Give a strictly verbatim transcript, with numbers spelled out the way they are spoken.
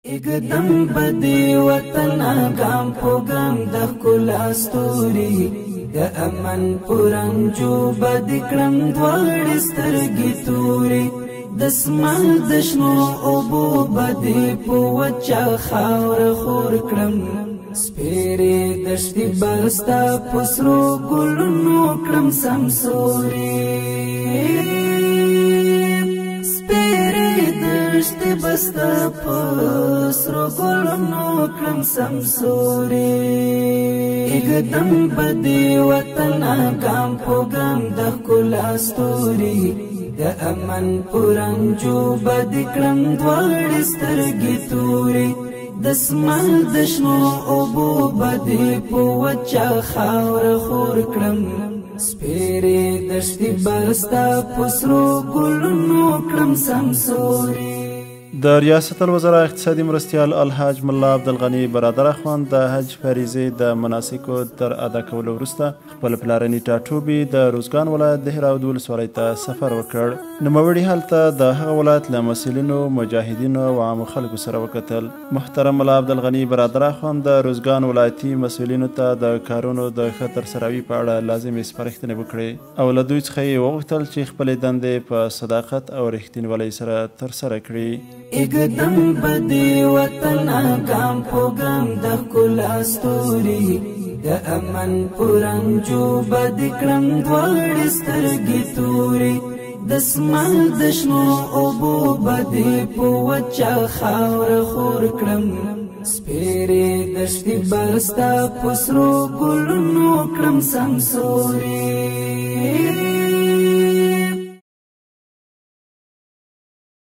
اقدم بدی وطن آگام پوگم د ښکلا ستوري د امن پرنجو بدی کړم دواړې سترګې تورې د اسمان د شنو اوبو بدی په وچه خاوره خور کړم سپېرې دښتې به ستا په سرو ګلونو کړم سمسورې دشتي بستا پسرو گلونو کړم سمسورې اقدم بدی وطن آگام پوگم د ښکلا ستوري د امن پرنجو بدی کړم دواړې سترګې تورې د اسمان د شنو اوبو بدی په وچه خاوره خور کړم سپېرې دښتې به ستا په سرو ګلونو کړم سمسورې. د ریاست الوزرا اقتصادي مرستیال الحاج ملا عبدالغني برادر اخوان د حج فریضې د مناسکو تر ادا کولو وروسته خپل پلارني ټاټوبي د روزګان ولایت د هراود ولسوالۍ ته سفر وکړ. نوموړي هلته د هغه ولایت له مسؤلینو مجاهدینو او عامو خلکو سره وکتل. محترم ملا عبدالغني برادر اخوان د روزګان ولایتي مسؤلینو ته د کارونو د ښه ترسروي په اړه لازمې سپارښتنې وکړې او له دوی څخه یې وغوښتل چې خپلې دندې په صداقت او رښتینولۍ سره ترسره کړي. اقدم بدی وطن آگام پوگم د ښکلا ستوري د امن پرنجو بدی کړم دواړې سترګې تورې د اسمان د شنو اوبو بدی په وچه خاوره خور کړم سپېرې دښتې به ستا په سرو ګلونو کړم سمسورې